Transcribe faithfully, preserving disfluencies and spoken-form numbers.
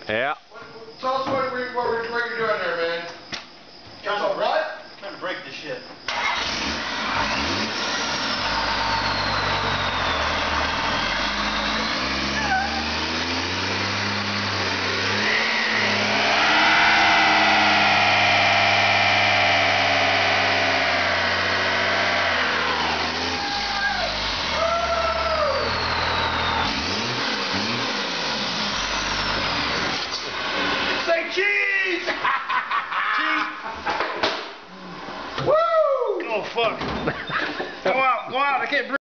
Yeah. Tell us what, we, what, we, what you're doing there, man. Trying to what? Trying to break this shit. Cheese! Cheese! Woo! Oh fuck. Go out, go out, I can't breathe.